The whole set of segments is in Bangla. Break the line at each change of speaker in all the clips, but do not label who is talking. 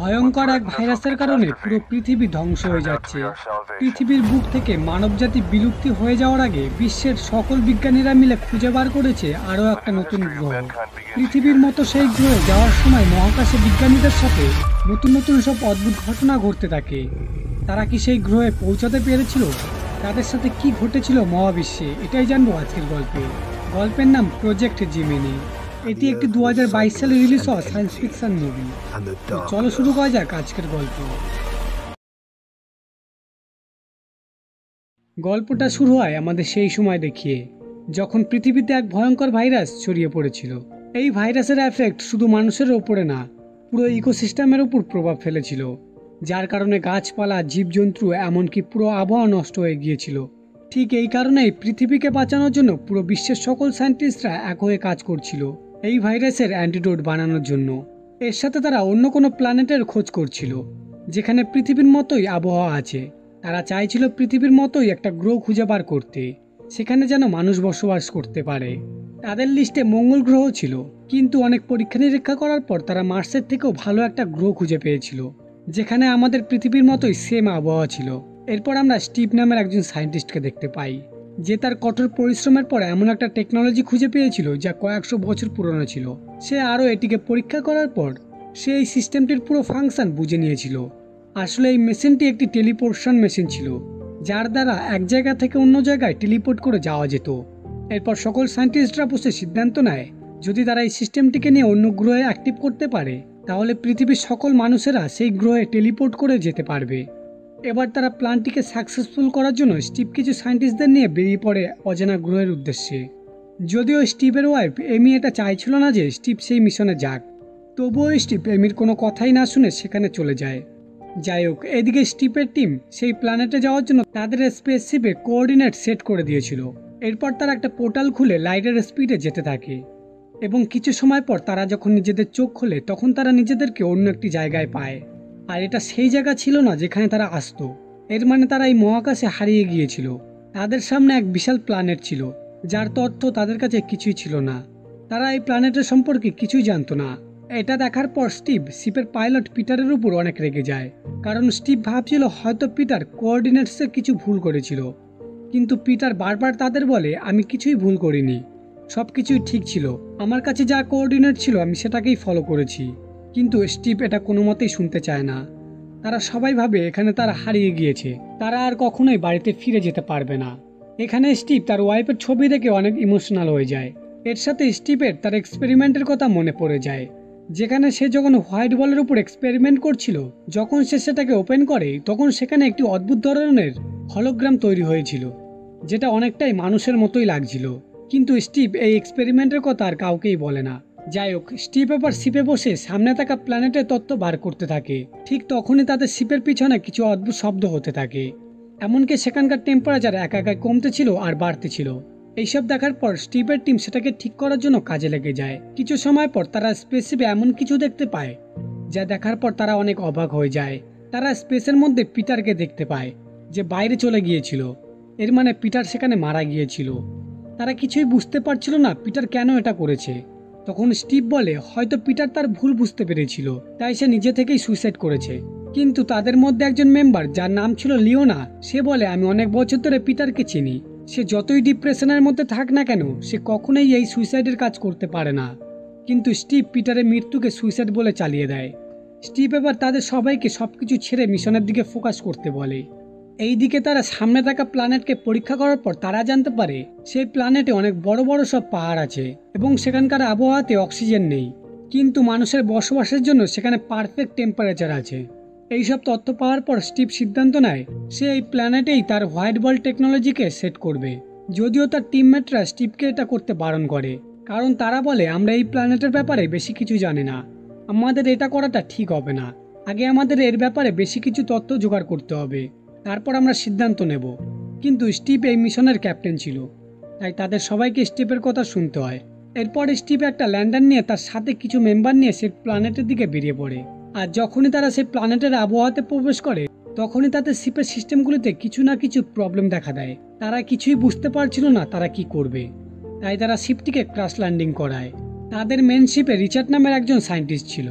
ভয়ঙ্কর এক ভাইরাসের কারণে পুরো পৃথিবী ধ্বংস হয়ে যাচ্ছে। পৃথিবীর বুক থেকে মানবজাতি বিলুপ্তি হয়ে যাওয়ার আগে বিশ্বের সকল বিজ্ঞানীরা মিলে খুঁজে বার করেছে আরও একটা নতুন গ্রহ। পৃথিবীর মতো সেই গ্রহে যাওয়ার সময় মহাকাশে বিজ্ঞানীদের সাথে নতুন নতুন সব অদ্ভুত ঘটনা ঘটতে থাকে। তারা কি সেই গ্রহে পৌঁছাতে পেরেছিল? তাদের সাথে কি ঘটেছিল মহাবিশ্বে, এটাই জানবো আজকের গল্পে। গল্পের নাম প্রজেক্ট জিমিনি। এটি একটি 2022 সালে রিলিজ হওয়া সায়েন্স ফিকশন মুভি। চলো শুরু করা যাক আজকের গল্প। গল্পটা শুরু হয় আমাদের সেই সময় দেখিয়ে, যখন পৃথিবীতে এক ভয়ঙ্কর ভাইরাস ছড়িয়ে পড়েছিল। এই ভাইরাসের এফেক্ট শুধু মানুষের ওপরে না, পুরো ইকোসিস্টেমের উপর প্রভাব ফেলেছিল, যার কারণে গাছপালা, জীবজন্তু, এমনকি পুরো আবহাওয়া নষ্ট হয়ে গিয়েছিল। ঠিক এই কারণেই পৃথিবীকে বাঁচানোর জন্য পুরো বিশ্বের সকল সায়েন্টিস্টরা এক হয়ে কাজ করছিল এই ভাইরাসের অ্যান্টিডোট বানানোর জন্য। এর সাথে তারা অন্য কোনো প্ল্যানেটের খোঁজ করছিল যেখানে পৃথিবীর মতোই আবহাওয়া আছে। তারা চাইছিল পৃথিবীর মতোই একটা গ্রহ খুঁজে বার করতে, সেখানে যেন মানুষ বসবাস করতে পারে। তাদের লিস্টে মঙ্গল গ্রহ ছিল, কিন্তু অনেক পরীক্ষা নিরীক্ষা করার পর তারা মার্সের থেকেও ভালো একটা গ্রহ খুঁজে পেয়েছিল, যেখানে আমাদের পৃথিবীর মতোই সেম আবহাওয়া ছিল। এরপর আমরা স্টিভ নামের একজন সায়েন্টিস্টকে দেখতে পাই, যে তার কঠোর পরিশ্রমের পর এমন একটা টেকনোলজি খুঁজে পেয়েছিল যা কয়েকশো বছর পুরনো ছিল। সে আরও এটিকে পরীক্ষা করার পর সে এই সিস্টেমটির পুরো ফাংশন বুঝে নিয়েছিল। আসলে এই মেশিনটি একটি টেলিপোর্টেশন মেশিন ছিল, যার দ্বারা এক জায়গা থেকে অন্য জায়গায় টেলিপোর্ট করে যাওয়া যেত। এরপর সকল সায়েন্টিস্টরা বসে সিদ্ধান্ত নেয়, যদি তারা এই সিস্টেমটিকে নিয়ে অন্য গ্রহে অ্যাক্টিভ করতে পারে, তাহলে পৃথিবীর সকল মানুষেরা সেই গ্রহে টেলিপোর্ট করে যেতে পারবে। এবার তারা প্ল্যানটিকে সাকসেসফুল করার জন্য স্টিভ কিছু সায়েন্টিস্টদের নিয়ে বেরিয়ে পড়ে অজানা গ্রহের উদ্দেশ্যে। যদিও স্টিভের ওয়াইফ এমি এটা চাইছিল না যে স্টিভ সেই মিশনে যাক, তবুও স্টিভ এমির কোনো কথাই না শুনে সেখানে চলে যায়। যাই হোক, এদিকে স্টিভের টিম সেই প্ল্যানেটে যাওয়ার জন্য তাদের স্পেসশিপে কোঅর্ডিনেট সেট করে দিয়েছিল। এরপর তারা একটা পোর্টাল খুলে লাইটের স্পিডে যেতে থাকে, এবং কিছু সময় পর তারা যখন নিজেদের চোখ খোলে তখন তারা নিজেদেরকে অন্য একটি জায়গায় পায়। আর এটা সেই জায়গা ছিল না যেখানে তারা আসতো। এর মানে তারা এই মহাকাশে হারিয়ে গিয়েছিল। তাদের সামনে এক বিশাল প্ল্যানেট ছিল, যার তথ্য তাদের কাছে কিছুই ছিল না। তারা এই প্ল্যানেটের সম্পর্কে কিছুই জানতো না। এটা দেখার পর স্টিভ শিপের পাইলট পিটারের উপর অনেক রেগে যায়, কারণ স্টিভ ভাবছিল হয়তো পিটার কোঅর্ডিনেটসে কিছু ভুল করেছিল। কিন্তু পিটার বারবার তাদের বলে, আমি কিছুই ভুল করিনি, সব কিছুই ঠিক ছিল, আমার কাছে যা কোঅর্ডিনেট ছিল আমি সেটাকেই ফলো করেছি। কিন্তু স্টিভ এটা কোনো মতেই শুনতে চায় না। তারা সবাই ভাবে এখানে তারা হারিয়ে গিয়েছে, তারা আর কখনোই বাড়িতে ফিরে যেতে পারবে না। এখানে স্টিভ তার ওয়াইফের ছবি দেখে অনেক ইমোশনাল হয়ে যায়। এর সাথে স্টিভের তার এক্সপেরিমেন্টের কথা মনে পড়ে যায়, যেখানে সে যখন হোয়াইট বলের উপর এক্সপেরিমেন্ট করছিল, যখন সে সেটাকে ওপেন করে তখন সেখানে একটি অদ্ভুত ধরনের হলোগ্রাম তৈরি হয়েছিল, যেটা অনেকটাই মানুষের মতোই লাগছিল। কিন্তু স্টিভ এই এক্সপেরিমেন্টের কথা আর কাউকেই বলে না। যাই হোক, স্টিভ এবার শিপে বসে সামনে থাকা প্ল্যানেটের তথ্য বার করতে থাকে। ঠিক তখনই তাদের শিপের পিছনে কিছু অদ্ভুত শব্দ হতে থাকে, এমনকি সেখানকার টেম্পারেচার একা একা কমতে ছিল আর বাড়তে ছিল। এইসব দেখার পর স্টিভের টিম সেটাকে ঠিক করার জন্য কাজে লেগে যায়। কিছু সময় পর তারা স্পেসশিপে এমন কিছু দেখতে পায়, যা দেখার পর তারা অনেক অবাক হয়ে যায়। তারা স্পেসের মধ্যে পিটারকে দেখতে পায়, যে বাইরে চলে গিয়েছিল। এর মানে পিটার সেখানে মারা গিয়েছিল। তারা কিছুই বুঝতে পারছিল না পিটার কেন এটা করেছে। তখন স্টিভ বলে হয়তো পিটার তার ভুল বুঝতে পেরেছিল, তাই সে নিজে থেকেই সুইসাইড করেছে। কিন্তু তাদের মধ্যে একজন মেম্বার, যার নাম ছিল লিওনা, সে বলে আমি অনেক বছর ধরে পিটারকে চিনি, সে যতই ডিপ্রেশনের মধ্যে থাক না কেন সে কখনোই এই সুইসাইডের কাজ করতে পারে না। কিন্তু স্টিভ পিটারের মৃত্যুকে সুইসাইড বলে চালিয়ে দেয়। স্টিভ এবার তাদের সবাইকে সবকিছু ছেড়ে মিশনের দিকে ফোকাস করতে বলে। এই দিকে তারা সামনে থাকা প্ল্যানেটকে পরীক্ষা করার পর তারা জানতে পারে সেই প্ল্যানেটে অনেক বড় বড় সব পাহাড় আছে, এবং সেখানকার আবহাওয়াতে অক্সিজেন নেই, কিন্তু মানুষের বসবাসের জন্য সেখানে পারফেক্ট টেম্পারেচার আছে। এইসব তথ্য পাওয়ার পর স্টিভ সিদ্ধান্ত নেয় সে এই প্ল্যানেটেই তার হোয়াইট বল টেকনোলজিকে সেট করবে। যদিও তার টিমমেটরা স্টিভকে এটা করতে বারণ করে, কারণ তারা বলে আমরা এই প্ল্যানেটের ব্যাপারে বেশি কিছু জানি না, আমাদের এটা করাটা ঠিক হবে না, আগে আমাদের এর ব্যাপারে বেশি কিছু তথ্য জোগাড় করতে হবে, তারপর আমরা সিদ্ধান্ত নেব। কিন্তু স্টিভ এই মিশনের ক্যাপ্টেন ছিল, তাই তাদের সবাইকে স্টিভের কথা শুনতে হয়। এরপর স্টিভ একটা ল্যান্ডার নিয়ে তার সাথে কিছু মেম্বার নিয়ে সেই প্ল্যানেটের দিকে বেরিয়ে পড়ে। আর যখনই তারা সেই প্ল্যানেটের আবহাওয়াতে প্রবেশ করে তখনই তাদের শিপের সিস্টেমগুলিতে কিছু না কিছু প্রবলেম দেখা দেয়। তারা কিছুই বুঝতে পারছিল না তারা কি করবে, তাই তারা শিপটিকে ক্র্যাশ ল্যান্ডিং করায়। তাদের মেন শিপে রিচার্ড নামের একজন সায়েন্টিস্ট ছিল,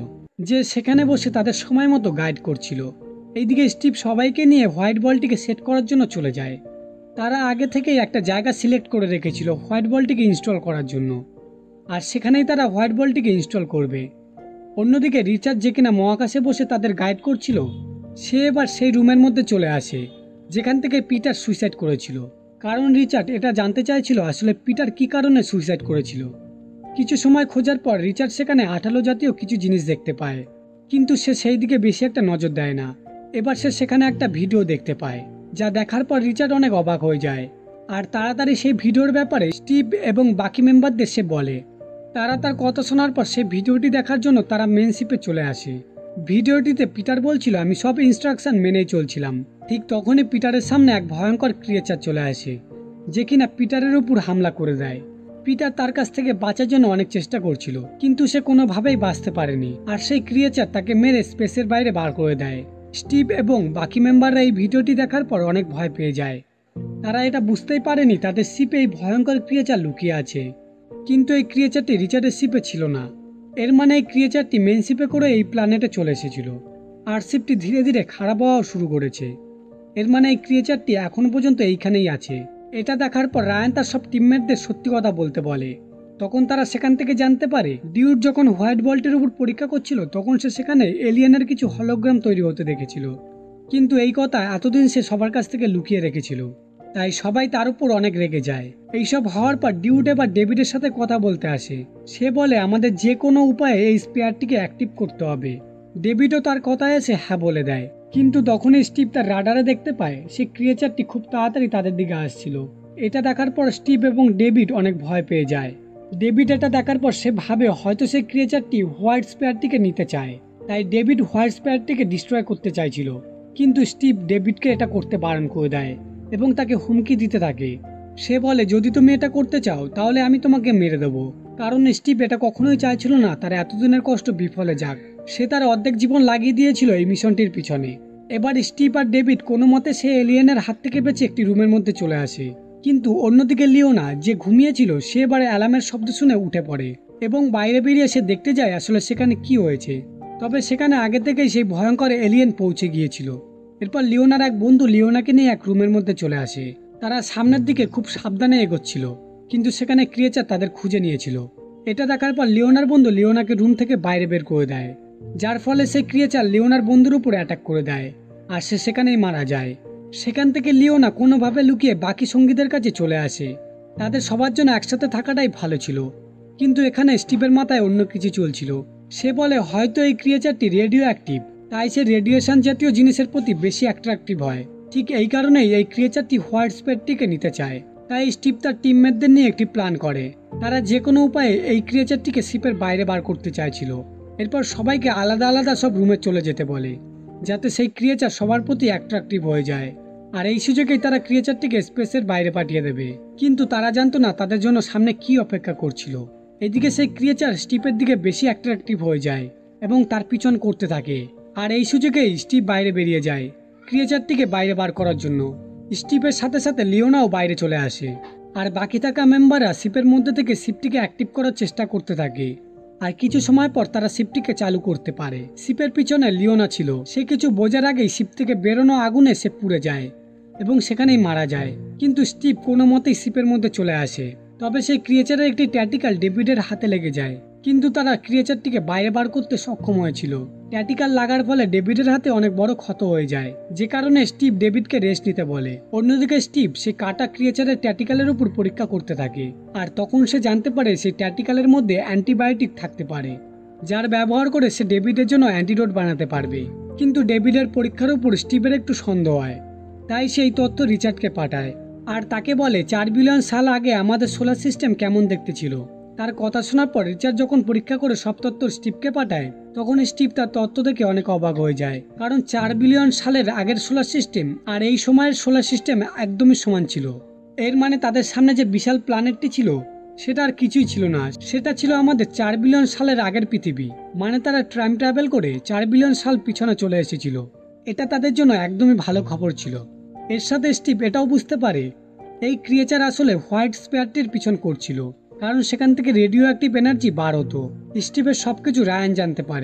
যে সেখানে বসে তাদের সময় মতো গাইড করছিল। এইদিকে স্টিভ সবাইকে নিয়ে হোয়াইট বলটিকে সেট করার জন্য চলে যায়। তারা আগে থেকেই একটা জায়গা সিলেক্ট করে রেখেছিল হোয়াইট বলটিকে ইনস্টল করার জন্য, আর সেখানেই তারা হোয়াইট বলটিকে ইনস্টল করবে। অন্যদিকে রিচার্ড, যে কিনা মহাকাশে বসে তাদের গাইড করছিল, সে এবার সেই রুমের মধ্যে চলে আসে যেখান থেকে পিটার সুইসাইড করেছিল। কারণ রিচার্ড এটা জানতে চাইছিল আসলে পিটার কি কারণে সুইসাইড করেছিল। কিছু সময় খোঁজার পর রিচার্ড সেখানে আঠালো জাতীয় কিছু জিনিস দেখতে পায়, কিন্তু সে সেই দিকে বেশি একটা নজর দেয় না। এবার সে সেখানে একটা ভিডিও দেখতে পায়, যা দেখার পর রিচার্ড অনেক অবাক হয়ে যায়। আর তাড়াতাড়ি সেই ভিডিওর ব্যাপারে স্টিভ এবং বাকি মেম্বারদের সে বলে। তারা তার কথা শোনার পর সেই ভিডিওটি দেখার জন্য তারা মেন শিপে চলে আসে। ভিডিওটিতে পিটার বলছিল, আমি সব ইনস্ট্রাকশন মেনেই চলছিলাম। ঠিক তখনই পিটারের সামনে এক ভয়ঙ্কর ক্রিয়েচার চলে আসে, যে কিনা পিটারের উপর হামলা করে দেয়। পিটার তার কাছ থেকে বাঁচার জন্য অনেক চেষ্টা করছিল, কিন্তু সে কোনোভাবেই বাঁচতে পারেনি, আর সেই ক্রিয়েচার তাকে মেরে স্পেসের বাইরে বার করে দেয়। স্টিভ এবং বাকি মেম্বাররা এই ভিডিওটি দেখার পর অনেক ভয় পেয়ে যায়। তারা এটা বুঝতেই পারেনি তাদের শিপে এই ভয়ঙ্কর ক্রিয়েচার লুকিয়ে আছে, কিন্তু এই ক্রিয়েচারটি রিচার্ডের শিপে ছিল না। এর মানে এই ক্রিয়েচারটি মেন শিপে করে এই প্ল্যানেটে চলে এসেছিল, আর শিপটি ধীরে ধীরে খারাপ হওয়া শুরু করেছে। এর মানে এই ক্রিয়েচারটি এখনো পর্যন্ত এইখানেই আছে। এটা দেখার পর রায়ান তার সব টিমমেটদের সত্যি কথা বলতে বলে। তখন তারা সেখান থেকে জানতে পারে ডিউড যখন হোয়াইট বল্টের উপর পরীক্ষা করছিল তখন সে সেখানে এলিয়েনের কিছু হলোগ্রাম তৈরি হতে দেখেছিল, কিন্তু এই কথা এতদিন সে সবার কাছ থেকে লুকিয়ে রেখেছিল। তাই সবাই তার উপর অনেক রেগে যায়। এইসব হওয়ার পর ডিউড এবার ডেভিডের সাথে কথা বলতে আসে। সে বলে আমাদের যে কোনো উপায়ে এই স্পেয়ারটিকে অ্যাক্টিভ করতে হবে। ডেভিডও তার কথায় এসে হ্যাঁ বলে দেয়, কিন্তু তখনই স্টিভ তার রাডারে দেখতে পায় সে ক্রিয়েচারটি খুব তাড়াতাড়ি তাদের দিকে আসছিল। এটা দেখার পর স্টিভ এবং ডেভিড অনেক ভয় পেয়ে যায়। ডেভিড এটা দেখার পর সে ভাবে হয়তো সেই ক্রিয়েচারটি হোয়াইট স্পেয়ারটিকে নিতে চায়, তাই ডেভিড হোয়াইট স্পেয়ারটিকে ডিস্ট্রয় করতে চাইছিল, কিন্তু স্টিভ ডেভিডকে এটা করতে বারণ করে দেয় এবং তাকে হুমকি দিতে থাকে। সে বলে যদি তুমি এটা করতে চাও তাহলে আমি তোমাকে মেরে দেবো। কারণ স্টিভ এটা কখনোই চাইছিল না তার এতদিনের কষ্ট বিফলে যাক। সে তার অর্ধেক জীবন লাগিয়ে দিয়েছিল এই মিশনটির পিছনে। এবার স্টিভ আর ডেভিড কোনো মতে সে এলিয়েনের হাত থেকে বেঁচে একটি রুমের মধ্যে চলে আসে, কিন্তু অন্যদিকে লিওনা, যে ঘুমিয়েছিল, সে এবার অ্যালার্মের শব্দ শুনে উঠে পড়ে এবং বাইরে বেরিয়ে সে দেখতে যায় আসলে সেখানে কি হয়েছে। তবে সেখানে আগে থেকেই সেই ভয়ঙ্কর এলিয়েন পৌঁছে গিয়েছিল। এরপর লিওনার এক বন্ধু লিওনাকে নিয়ে এক রুমের মধ্যে চলে আসে। তারা সামনের দিকে খুব সাবধানে এগোচ্ছিল, কিন্তু সেখানে ক্রিয়েচার তাদের খুঁজে নিয়েছিল। এটা দেখার পর লিওনার বন্ধু লিওনাকে রুম থেকে বাইরে বের করে দেয়, যার ফলে সেই ক্রিয়েচার লিওনার বন্ধুর উপর অ্যাটাক করে দেয়, আর সে সেখানেই মারা যায়। সেখান থেকে লিওনা কোনোভাবে লুকিয়ে বাকি সঙ্গীদের কাছে চলে আসে। তাদের সবার জন্য একসাথে থাকাটাই ভালো ছিল, কিন্তু এখানে স্টিভের মাথায় অন্য কিছু চলছিল। সে বলে হয়তো এই ক্রিয়েচারটি রেডিও অ্যাক্টিভ, তাই সে রেডিয়েশন জাতীয় জিনিসের প্রতি বেশি অ্যাট্রাকটিভ হয়। ঠিক এই কারণেই এই ক্রিয়েচারটি হোয়াইট স্পেয়ারটিকে নিতে চায়। তাই স্টিভ তার টিমমেটদের নিয়ে একটি প্ল্যান করে। তারা যে কোনো উপায়ে এই ক্রিয়েচারটিকে শিপের বাইরে বার করতে চাইছিল। এরপর সবাইকে আলাদা আলাদা সব রুমে চলে যেতে বলে, যাতে সেই ক্রিয়েচার সবার প্রতি অ্যাট্রাকটিভ হয়ে যায়। আর এই সুযোগেই তারা ক্রিয়েচারটিকে স্পেসের বাইরে পাঠিয়ে দেবে, কিন্তু তারা জানতো না তাদের জন্য সামনে কি অপেক্ষা করছিল। এদিকে সেই ক্রিয়েচার স্টিভের দিকে বেশি অ্যাট্রাকটিভ হয়ে যায় এবং তার পিছন করতে থাকে। আর এই সুযোগেই স্টিভ বাইরে বেরিয়ে যায় ক্রিয়েচারটিকে বাইরে বার করার জন্য। স্টিভের সাথে সাথে লিওনাও বাইরে চলে আসে, আর বাকি থাকা মেম্বাররা শিপের মধ্যে থেকে শিপটিকে অ্যাক্টিভ করার চেষ্টা করতে থাকে। আর কিছু সময় পর তারা শিপটিকে চালু করতে পারে। শিপের পিছনে লিওনা ছিল, সে কিছু বোঝার আগেই শিপ থেকে বেরোনো আগুনে সে পুড়ে যায় এবং সেখানেই মারা যায়। কিন্তু স্টিভ কোনো মতেই শিপের মধ্যে চলে আসে। তবে সেই ক্রিয়েচারের একটি ট্যাটিক্যাল ডেভিডের হাতে লেগে যায়, কিন্তু তারা ক্রিয়েচারটিকে বাইরে বার করতে সক্ষম হয়েছিল। ট্যাটিক্যাল লাগার ফলে ডেভিডের হাতে অনেক বড় ক্ষত হয়ে যায়, যে কারণে স্টিভ ডেভিডকে রেস্ট নিতে বলে। অন্যদিকে স্টিভ সেই কাটা ক্রিয়েচারের ট্যাটিক্যালের উপর পরীক্ষা করতে থাকে, আর তখন সে জানতে পারে সেই ট্যাটিক্যালের মধ্যে অ্যান্টিবায়োটিক থাকতে পারে, যার ব্যবহার করে সে ডেভিডের জন্য অ্যান্টিডোট বানাতে পারবে। কিন্তু ডেভিডের পরীক্ষার উপর স্টিভের একটু সন্দেহ হয়, তাই সেই তথ্য রিচার্ডকে পাঠায় আর তাকে বলে 4 বিলিয়ন সাল আগে আমাদের সোলার সিস্টেম কেমন দেখতে ছিল। তার কথা শোনার পর রিচার্ড যখন পরীক্ষা করে সব তথ্য স্টিভকে পাঠায়, তখন স্টিভ তার তথ্য দেখে অনেক অবাক হয়ে যায়। কারণ 4 বিলিয়ন সালের আগের সোলার সিস্টেম আর এই সময়ের সোলার সিস্টেম একদমই সমান ছিল। এর মানে তাদের সামনে যে বিশাল প্ল্যানেটটি ছিল সেটা আর কিছুই ছিল না, সেটা ছিল আমাদের 4 বিলিয়ন সালের আগের পৃথিবী। মানে তারা টাইম ট্রাভেল করে 4 বিলিয়ন সাল পিছনে চলে এসেছিল। এটা তাদের জন্য একদমই ভালো খবর ছিল। এর সাথে স্টিভ এটাও বুঝতে পারে এই ক্রিয়েচার আসলে হোয়াইট স্পেয়ারটির পিছন করছিল, কারণ সেখান থেকে রেডিও অ্যাক্টিভ এনার্জি বার হতো। স্টিভের সবকিছু রায়ান জানতে পারে,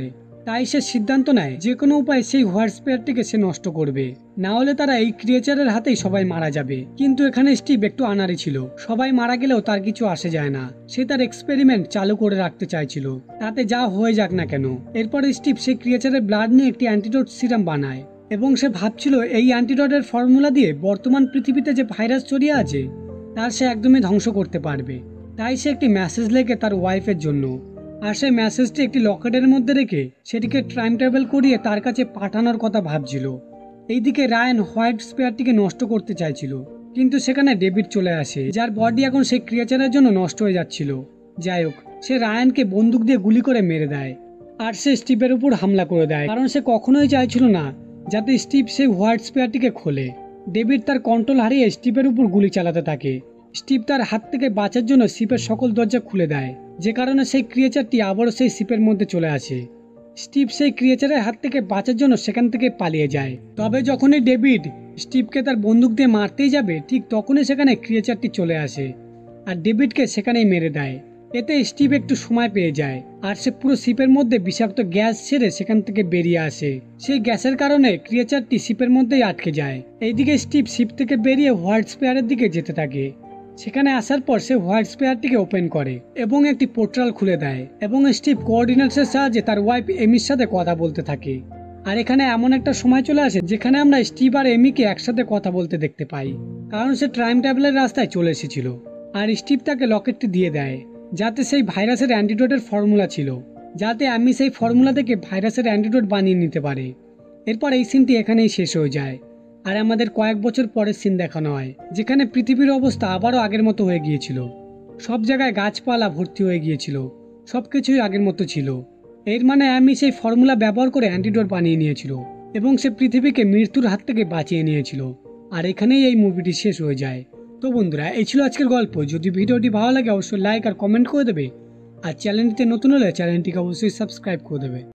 তাই সে সিদ্ধান্ত নেয় যে কোনো উপায়ে সেই হোয়াইট স্পেয়ারটিকে সে নষ্ট করবে, না হলে তারা এই ক্রিয়েচারের হাতেই সবাই মারা যাবে। কিন্তু এখানে স্টিভ একটু আনাড়ি ছিল, সবাই মারা গেলেও তার কিছু আসে যায় না। সে তার এক্সপেরিমেন্ট চালু করে রাখতে চাইছিল, তাতে যা হয়ে যাক না কেন। এরপরে স্টিভ সেই ক্রিয়েচারের ব্লাড নিয়ে একটি অ্যান্টিডোট সিরাম বানায় এবং সে ভাবছিল এই অ্যান্টিডোটের ফর্মুলা দিয়ে বর্তমান পৃথিবীতে যে ভাইরাস ছড়িয়ে আছে তার সে একদমই ধ্বংস করতে পারবে। তাই সে একটি মেসেজ লেখে তার ওয়াইফের জন্য, আর সেই মেসেজটি একটি লকেটের মধ্যে রেখে সেটিকে টাইম ট্রাভেল করিয়ে তার কাছে পাঠানোর কথা ভাবছিল। এইদিকে রায়ান হোয়াইট স্পেয়ারটিকে নষ্ট করতে চাইছিল, কিন্তু সেখানে ডেভিড চলে আসে, যার বডি এখন সেই ক্রিয়েচারের জন্য নষ্ট হয়ে যাচ্ছিল। যাই হোক, সে রায়ানকে বন্দুক দিয়ে গুলি করে মেরে দেয়, আর সে স্টিভের উপর হামলা করে দেয়, কারণ সে কখনোই চাইছিল না যাতে স্টিভ সেই হোয়াইট স্পেয়ারটিকে খোলে। ডেভিড তার কন্ট্রোল হারিয়ে স্টিভের উপর গুলি চালাতে থাকে। স্টিভ তার হাত থেকে বাঁচার জন্য শিপের সকল দরজা খুলে দেয়, যে কারণে সেই ক্রিয়েচারটি আবারও সেই শিপের মধ্যে চলে আসে। স্টিভ সেই ক্রিয়েচারের হাত থেকে বাঁচার জন্য সেখান থেকে পালিয়ে যায়। তবে যখনই ডেভিড স্টিভকে তার বন্দুক দিয়ে মারতেই যাবে, ঠিক তখনই সেখানে ক্রিয়েচারটি চলে আসে আর ডেভিডকে সেখানেই মেরে দেয়। এতে স্টিভ একটু সময় পেয়ে যায়, আর সে পুরো শিপের মধ্যে বিষাক্ত গ্যাস ছেড়ে সেখান থেকে বেরিয়ে আসে। সেই গ্যাসের কারণে ক্রিয়েচারটি শিপের মধ্যেই আটকে যায়। এইদিকে স্টিভ শিপ থেকে বেরিয়ে হোয়াইট স্পেয়ারের দিকে যেতে থাকে। সেখানে আসার পর সে হোয়াইট স্পেয়ারটিকে ওপেন করে এবং একটি পোর্টাল খুলে দেয়, এবং স্টিভ কোঅর্ডিনেটসের সাহায্যে তার ওয়াইফ এমির সাথে কথা বলতে থাকে। আর এখানে এমন একটা সময় চলে আসে যেখানে আমরা স্টিভ আর এমিকে একসাথে কথা বলতে দেখতে পাই, কারণ সে টাইম ট্রাভেলের রাস্তায় চলে এসেছিল। আর স্টিভ তাকে লকেটটি দিয়ে দেয়, যাতে সেই ভাইরাসের অ্যান্টিডোটের ফর্মুলা ছিল, যাতে আমি সেই ফর্মুলা থেকে ভাইরাসের অ্যান্টিডোট বানিয়ে নিতে পারে। এরপর এই সিনটি এখানেই শেষ হয়ে যায়, আর আমাদের কয়েক বছর পরের সিন দেখানো হয়, যেখানে পৃথিবীর অবস্থা আবারও আগের মতো হয়ে গিয়েছিল। সব জায়গায় গাছপালা ভর্তি হয়ে গিয়েছিল, সবকিছুই আগের মতো ছিল। এর মানে আমি সেই ফর্মুলা ব্যবহার করে অ্যান্টিডোট বানিয়ে নিয়েছিল এবং সে পৃথিবীকে মৃত্যুর হাত থেকে বাঁচিয়ে নিয়েছিল। আর এখানেই এই মুভিটি শেষ হয়ে যায়। তো বন্ধুরা, এই ছিল আজকের গল্প। যদি ভিডিওটি ভালো লাগে অবশ্যই লাইক আর কমেন্ট করে দেবে, আর চ্যানেলটিতে নতুন হলে চ্যানেলটিকে অবশ্যই সাবস্ক্রাইব করে দেবে।